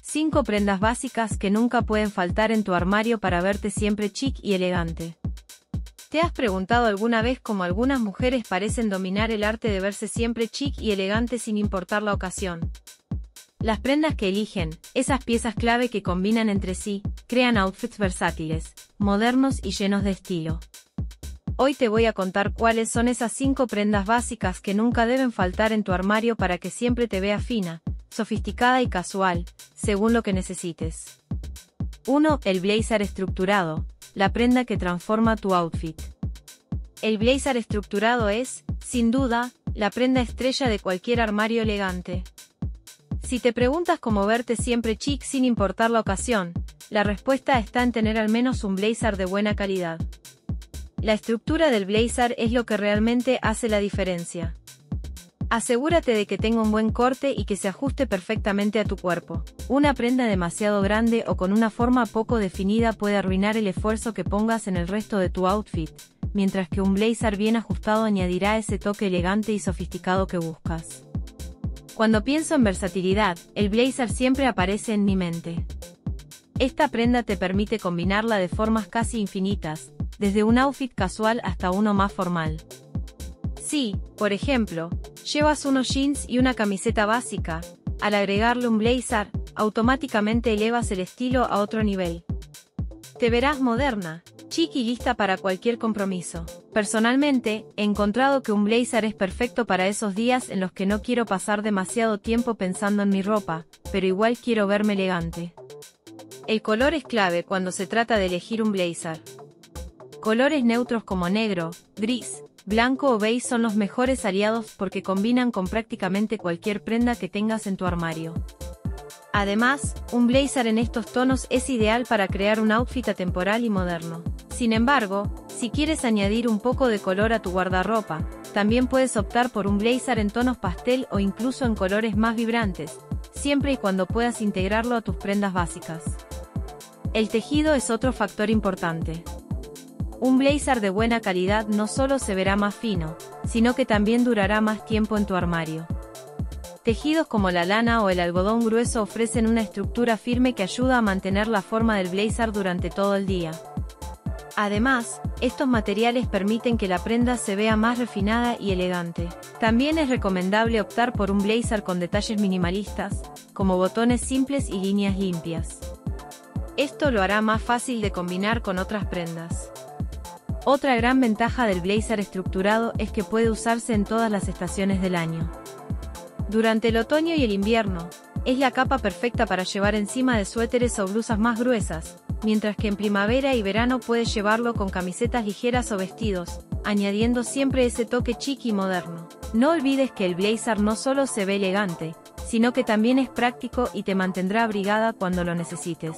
5 prendas básicas que nunca pueden faltar en tu armario para verte siempre chic y elegante. ¿Te has preguntado alguna vez cómo algunas mujeres parecen dominar el arte de verse siempre chic y elegante sin importar la ocasión? Las prendas que eligen, esas piezas clave que combinan entre sí, crean outfits versátiles, modernos y llenos de estilo. Hoy te voy a contar cuáles son esas 5 prendas básicas que nunca deben faltar en tu armario para que siempre te veas fina, sofisticada y casual, según lo que necesites. 1. El blazer estructurado, la prenda que transforma tu outfit. El blazer estructurado es, sin duda, la prenda estrella de cualquier armario elegante. Si te preguntas cómo verte siempre chic sin importar la ocasión, la respuesta está en tener al menos un blazer de buena calidad. La estructura del blazer es lo que realmente hace la diferencia. Asegúrate de que tenga un buen corte y que se ajuste perfectamente a tu cuerpo. Una prenda demasiado grande o con una forma poco definida puede arruinar el esfuerzo que pongas en el resto de tu outfit, mientras que un blazer bien ajustado añadirá ese toque elegante y sofisticado que buscas. Cuando pienso en versatilidad, el blazer siempre aparece en mi mente. Esta prenda te permite combinarla de formas casi infinitas, desde un outfit casual hasta uno más formal. Si, por ejemplo, llevas unos jeans y una camiseta básica, al agregarle un blazer, automáticamente elevas el estilo a otro nivel. Te verás moderna, chic y lista para cualquier compromiso. Personalmente, he encontrado que un blazer es perfecto para esos días en los que no quiero pasar demasiado tiempo pensando en mi ropa, pero igual quiero verme elegante. El color es clave cuando se trata de elegir un blazer. Colores neutros como negro, gris, blanco o beige son los mejores aliados porque combinan con prácticamente cualquier prenda que tengas en tu armario. Además, un blazer en estos tonos es ideal para crear un outfit atemporal y moderno. Sin embargo, si quieres añadir un poco de color a tu guardarropa, también puedes optar por un blazer en tonos pastel o incluso en colores más vibrantes, siempre y cuando puedas integrarlo a tus prendas básicas. El tejido es otro factor importante. Un blazer de buena calidad no solo se verá más fino, sino que también durará más tiempo en tu armario. Tejidos como la lana o el algodón grueso ofrecen una estructura firme que ayuda a mantener la forma del blazer durante todo el día. Además, estos materiales permiten que la prenda se vea más refinada y elegante. También es recomendable optar por un blazer con detalles minimalistas, como botones simples y líneas limpias. Esto lo hará más fácil de combinar con otras prendas. Otra gran ventaja del blazer estructurado es que puede usarse en todas las estaciones del año. Durante el otoño y el invierno, es la capa perfecta para llevar encima de suéteres o blusas más gruesas, mientras que en primavera y verano puedes llevarlo con camisetas ligeras o vestidos, añadiendo siempre ese toque chic y moderno. No olvides que el blazer no solo se ve elegante, sino que también es práctico y te mantendrá abrigada cuando lo necesites.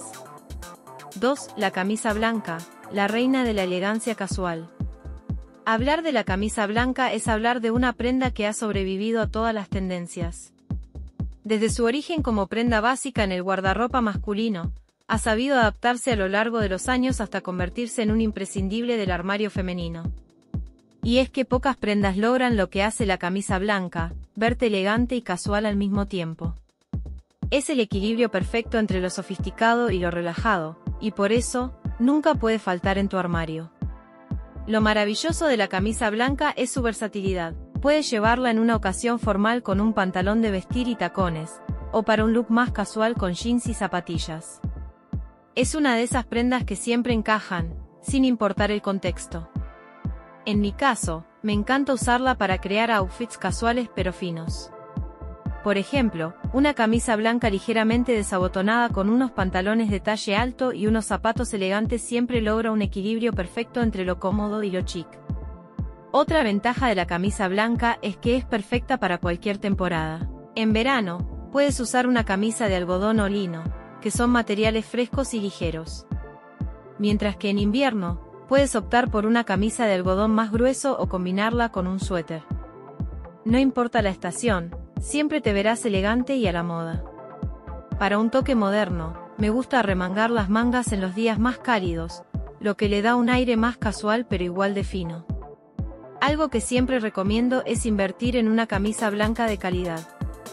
2. La camisa blanca, la reina de la elegancia casual. Hablar de la camisa blanca es hablar de una prenda que ha sobrevivido a todas las tendencias. Desde su origen como prenda básica en el guardarropa masculino, ha sabido adaptarse a lo largo de los años hasta convertirse en un imprescindible del armario femenino. Y es que pocas prendas logran lo que hace la camisa blanca, verte elegante y casual al mismo tiempo. Es el equilibrio perfecto entre lo sofisticado y lo relajado, y por eso, nunca puede faltar en tu armario. Lo maravilloso de la camisa blanca es su versatilidad. Puedes llevarla en una ocasión formal con un pantalón de vestir y tacones, o para un look más casual con jeans y zapatillas. Es una de esas prendas que siempre encajan, sin importar el contexto. En mi caso, me encanta usarla para crear outfits casuales pero finos. Por ejemplo, una camisa blanca ligeramente desabotonada con unos pantalones de talle alto y unos zapatos elegantes siempre logra un equilibrio perfecto entre lo cómodo y lo chic. Otra ventaja de la camisa blanca es que es perfecta para cualquier temporada. En verano, puedes usar una camisa de algodón o lino, que son materiales frescos y ligeros. Mientras que en invierno, puedes optar por una camisa de algodón más grueso o combinarla con un suéter. No importa la estación, siempre te verás elegante y a la moda. Para un toque moderno, me gusta arremangar las mangas en los días más cálidos, lo que le da un aire más casual pero igual de fino. Algo que siempre recomiendo es invertir en una camisa blanca de calidad.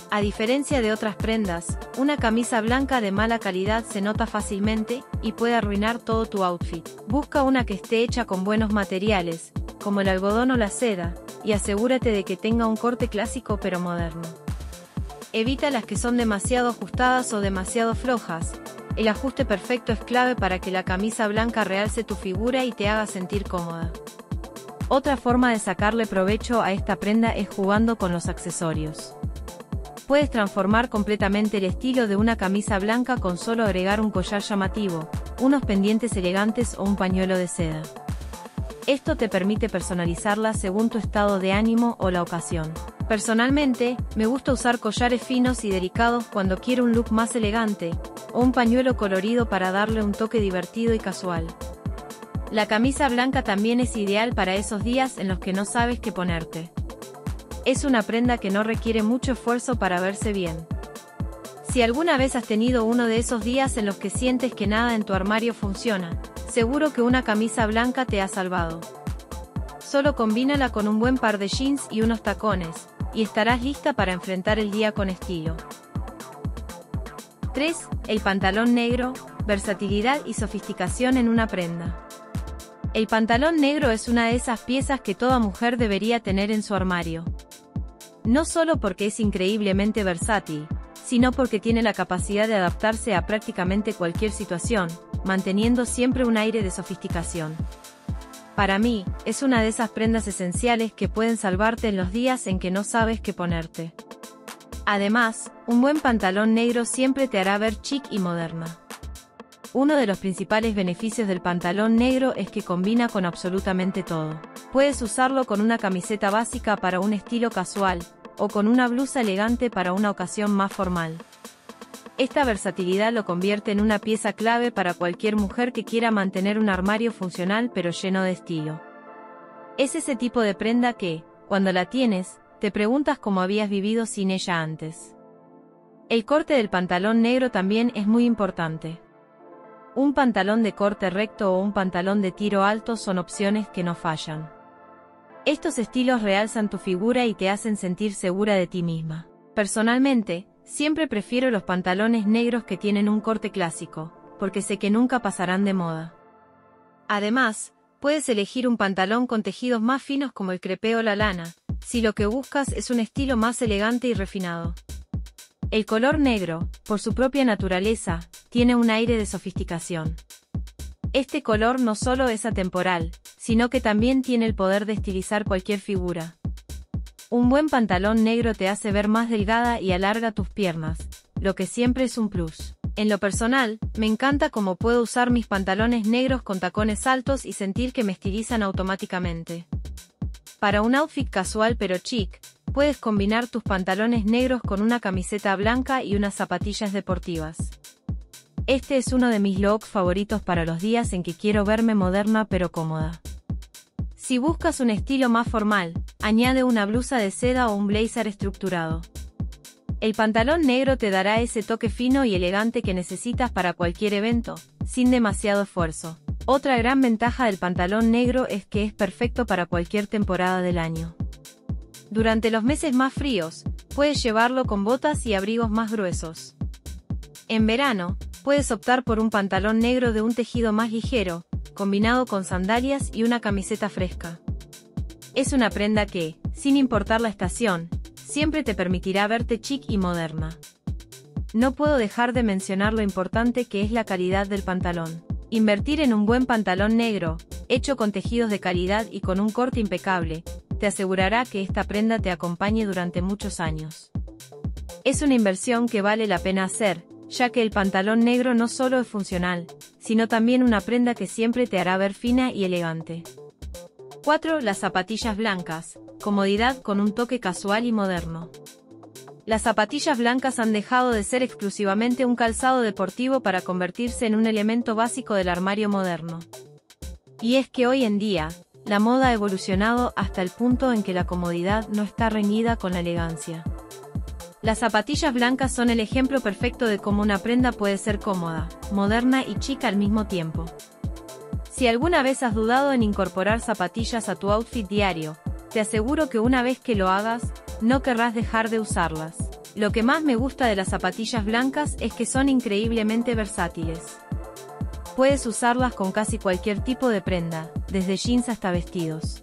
A diferencia de otras prendas, una camisa blanca de mala calidad se nota fácilmente y puede arruinar todo tu outfit. Busca una que esté hecha con buenos materiales, como el algodón o la seda, y asegúrate de que tenga un corte clásico pero moderno. Evita las que son demasiado ajustadas o demasiado flojas. El ajuste perfecto es clave para que la camisa blanca realce tu figura y te haga sentir cómoda. Otra forma de sacarle provecho a esta prenda es jugando con los accesorios. Puedes transformar completamente el estilo de una camisa blanca con solo agregar un collar llamativo, unos pendientes elegantes o un pañuelo de seda. Esto te permite personalizarla según tu estado de ánimo o la ocasión. Personalmente, me gusta usar collares finos y delicados cuando quiero un look más elegante, o un pañuelo colorido para darle un toque divertido y casual. La camisa blanca también es ideal para esos días en los que no sabes qué ponerte. Es una prenda que no requiere mucho esfuerzo para verse bien. Si alguna vez has tenido uno de esos días en los que sientes que nada en tu armario funciona, seguro que una camisa blanca te ha salvado. Solo combínala con un buen par de jeans y unos tacones, y estarás lista para enfrentar el día con estilo. 3. El pantalón negro, versatilidad y sofisticación en una prenda. El pantalón negro es una de esas piezas que toda mujer debería tener en su armario. No solo porque es increíblemente versátil, sino porque tiene la capacidad de adaptarse a prácticamente cualquier situación, manteniendo siempre un aire de sofisticación. Para mí, es una de esas prendas esenciales que pueden salvarte en los días en que no sabes qué ponerte. Además, un buen pantalón negro siempre te hará ver chic y moderna. Uno de los principales beneficios del pantalón negro es que combina con absolutamente todo. Puedes usarlo con una camiseta básica para un estilo casual, o con una blusa elegante para una ocasión más formal. Esta versatilidad lo convierte en una pieza clave para cualquier mujer que quiera mantener un armario funcional pero lleno de estilo. Es ese tipo de prenda que, cuando la tienes, te preguntas cómo habías vivido sin ella antes. El corte del pantalón negro también es muy importante. Un pantalón de corte recto o un pantalón de tiro alto son opciones que no fallan. Estos estilos realzan tu figura y te hacen sentir segura de ti misma. Personalmente, siempre prefiero los pantalones negros que tienen un corte clásico, porque sé que nunca pasarán de moda. Además, puedes elegir un pantalón con tejidos más finos como el crepé o la lana, si lo que buscas es un estilo más elegante y refinado. El color negro, por su propia naturaleza, tiene un aire de sofisticación. Este color no solo es atemporal, sino que también tiene el poder de estilizar cualquier figura. Un buen pantalón negro te hace ver más delgada y alarga tus piernas, lo que siempre es un plus. En lo personal, me encanta cómo puedo usar mis pantalones negros con tacones altos y sentir que me estilizan automáticamente. Para un outfit casual pero chic, puedes combinar tus pantalones negros con una camiseta blanca y unas zapatillas deportivas. Este es uno de mis looks favoritos para los días en que quiero verme moderna pero cómoda. Si buscas un estilo más formal, añade una blusa de seda o un blazer estructurado. El pantalón negro te dará ese toque fino y elegante que necesitas para cualquier evento, sin demasiado esfuerzo. Otra gran ventaja del pantalón negro es que es perfecto para cualquier temporada del año. Durante los meses más fríos, puedes llevarlo con botas y abrigos más gruesos. En verano, puedes optar por un pantalón negro de un tejido más ligero, combinado con sandalias y una camiseta fresca. Es una prenda que, sin importar la estación, siempre te permitirá verte chic y moderna. No puedo dejar de mencionar lo importante que es la calidad del pantalón. Invertir en un buen pantalón negro, hecho con tejidos de calidad y con un corte impecable, te asegurará que esta prenda te acompañe durante muchos años. Es una inversión que vale la pena hacer, ya que el pantalón negro no solo es funcional, sino también una prenda que siempre te hará ver fina y elegante. 4. Las zapatillas blancas, comodidad con un toque casual y moderno. Las zapatillas blancas han dejado de ser exclusivamente un calzado deportivo para convertirse en un elemento básico del armario moderno. Y es que hoy en día, la moda ha evolucionado hasta el punto en que la comodidad no está reñida con la elegancia. Las zapatillas blancas son el ejemplo perfecto de cómo una prenda puede ser cómoda, moderna y chic al mismo tiempo. Si alguna vez has dudado en incorporar zapatillas a tu outfit diario, te aseguro que una vez que lo hagas, no querrás dejar de usarlas. Lo que más me gusta de las zapatillas blancas es que son increíblemente versátiles. Puedes usarlas con casi cualquier tipo de prenda, desde jeans hasta vestidos.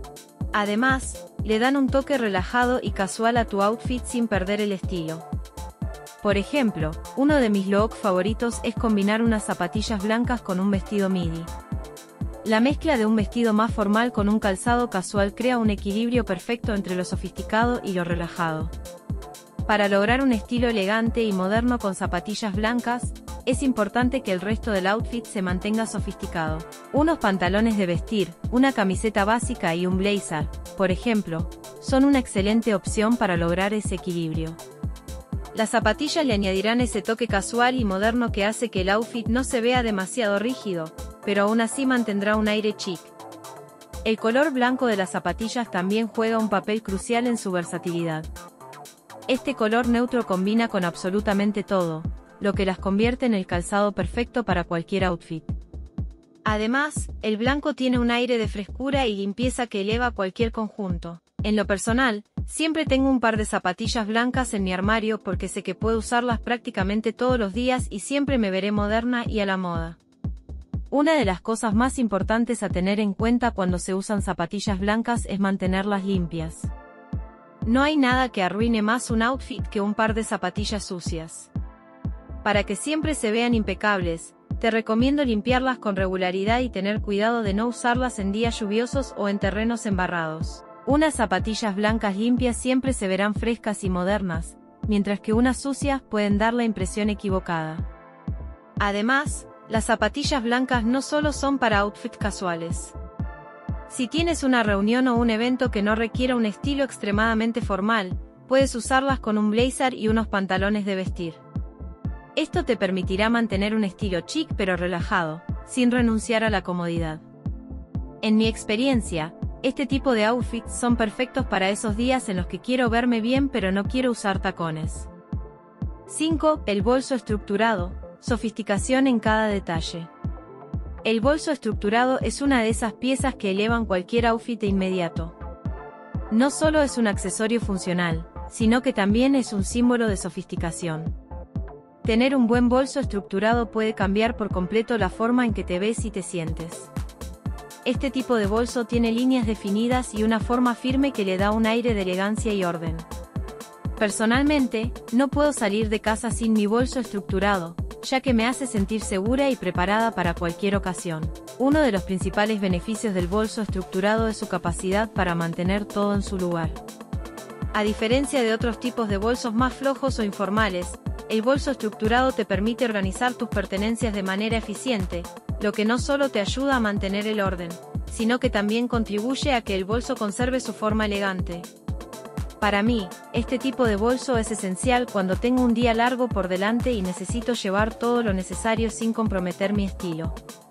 Además, le dan un toque relajado y casual a tu outfit sin perder el estilo. Por ejemplo, uno de mis looks favoritos es combinar unas zapatillas blancas con un vestido midi. La mezcla de un vestido más formal con un calzado casual crea un equilibrio perfecto entre lo sofisticado y lo relajado. Para lograr un estilo elegante y moderno con zapatillas blancas, es importante que el resto del outfit se mantenga sofisticado. Unos pantalones de vestir, una camiseta básica y un blazer, por ejemplo, son una excelente opción para lograr ese equilibrio. Las zapatillas le añadirán ese toque casual y moderno que hace que el outfit no se vea demasiado rígido, pero aún así mantendrá un aire chic. El color blanco de las zapatillas también juega un papel crucial en su versatilidad. Este color neutro combina con absolutamente todo, lo que las convierte en el calzado perfecto para cualquier outfit. Además, el blanco tiene un aire de frescura y limpieza que eleva cualquier conjunto. En lo personal, siempre tengo un par de zapatillas blancas en mi armario porque sé que puedo usarlas prácticamente todos los días y siempre me veré moderna y a la moda. Una de las cosas más importantes a tener en cuenta cuando se usan zapatillas blancas es mantenerlas limpias. No hay nada que arruine más un outfit que un par de zapatillas sucias. Para que siempre se vean impecables, te recomiendo limpiarlas con regularidad y tener cuidado de no usarlas en días lluviosos o en terrenos embarrados. Unas zapatillas blancas limpias siempre se verán frescas y modernas, mientras que unas sucias pueden dar la impresión equivocada. Además, las zapatillas blancas no solo son para outfits casuales. Si tienes una reunión o un evento que no requiera un estilo extremadamente formal, puedes usarlas con un blazer y unos pantalones de vestir. Esto te permitirá mantener un estilo chic pero relajado, sin renunciar a la comodidad. En mi experiencia, este tipo de outfits son perfectos para esos días en los que quiero verme bien pero no quiero usar tacones. 5. El bolso estructurado, sofisticación en cada detalle. El bolso estructurado es una de esas piezas que elevan cualquier outfit de inmediato. No solo es un accesorio funcional, sino que también es un símbolo de sofisticación. Tener un buen bolso estructurado puede cambiar por completo la forma en que te ves y te sientes. Este tipo de bolso tiene líneas definidas y una forma firme que le da un aire de elegancia y orden. Personalmente, no puedo salir de casa sin mi bolso estructurado, ya que me hace sentir segura y preparada para cualquier ocasión. Uno de los principales beneficios del bolso estructurado es su capacidad para mantener todo en su lugar. A diferencia de otros tipos de bolsos más flojos o informales, el bolso estructurado te permite organizar tus pertenencias de manera eficiente, lo que no solo te ayuda a mantener el orden, sino que también contribuye a que el bolso conserve su forma elegante. Para mí, este tipo de bolso es esencial cuando tengo un día largo por delante y necesito llevar todo lo necesario sin comprometer mi estilo.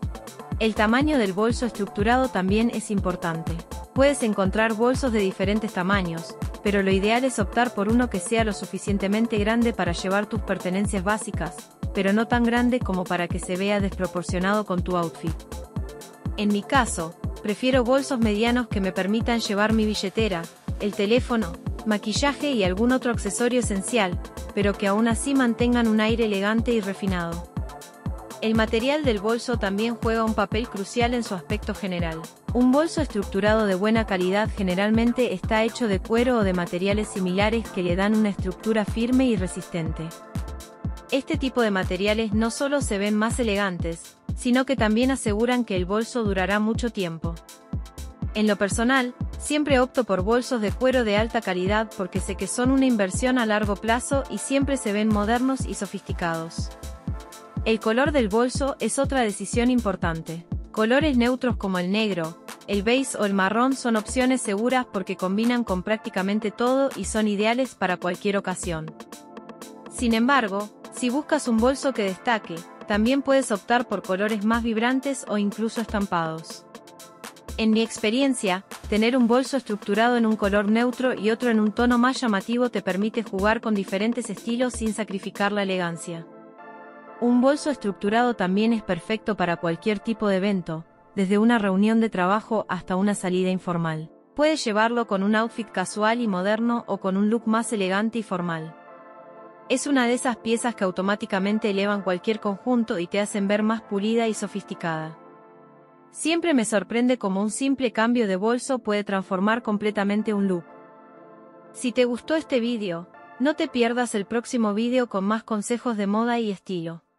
El tamaño del bolso estructurado también es importante. Puedes encontrar bolsos de diferentes tamaños, pero lo ideal es optar por uno que sea lo suficientemente grande para llevar tus pertenencias básicas, pero no tan grande como para que se vea desproporcionado con tu outfit. En mi caso, prefiero bolsos medianos que me permitan llevar mi billetera, el teléfono, maquillaje y algún otro accesorio esencial, pero que aún así mantengan un aire elegante y refinado. El material del bolso también juega un papel crucial en su aspecto general. Un bolso estructurado de buena calidad generalmente está hecho de cuero o de materiales similares que le dan una estructura firme y resistente. Este tipo de materiales no solo se ven más elegantes, sino que también aseguran que el bolso durará mucho tiempo. En lo personal, siempre opto por bolsos de cuero de alta calidad porque sé que son una inversión a largo plazo y siempre se ven modernos y sofisticados. El color del bolso es otra decisión importante. Colores neutros como el negro, el beige o el marrón son opciones seguras porque combinan con prácticamente todo y son ideales para cualquier ocasión. Sin embargo, si buscas un bolso que destaque, también puedes optar por colores más vibrantes o incluso estampados. En mi experiencia, tener un bolso estructurado en un color neutro y otro en un tono más llamativo te permite jugar con diferentes estilos sin sacrificar la elegancia. Un bolso estructurado también es perfecto para cualquier tipo de evento, desde una reunión de trabajo hasta una salida informal. Puedes llevarlo con un outfit casual y moderno o con un look más elegante y formal. Es una de esas piezas que automáticamente elevan cualquier conjunto y te hacen ver más pulida y sofisticada. Siempre me sorprende cómo un simple cambio de bolso puede transformar completamente un look. Si te gustó este vídeo, no te pierdas el próximo vídeo con más consejos de moda y estilo.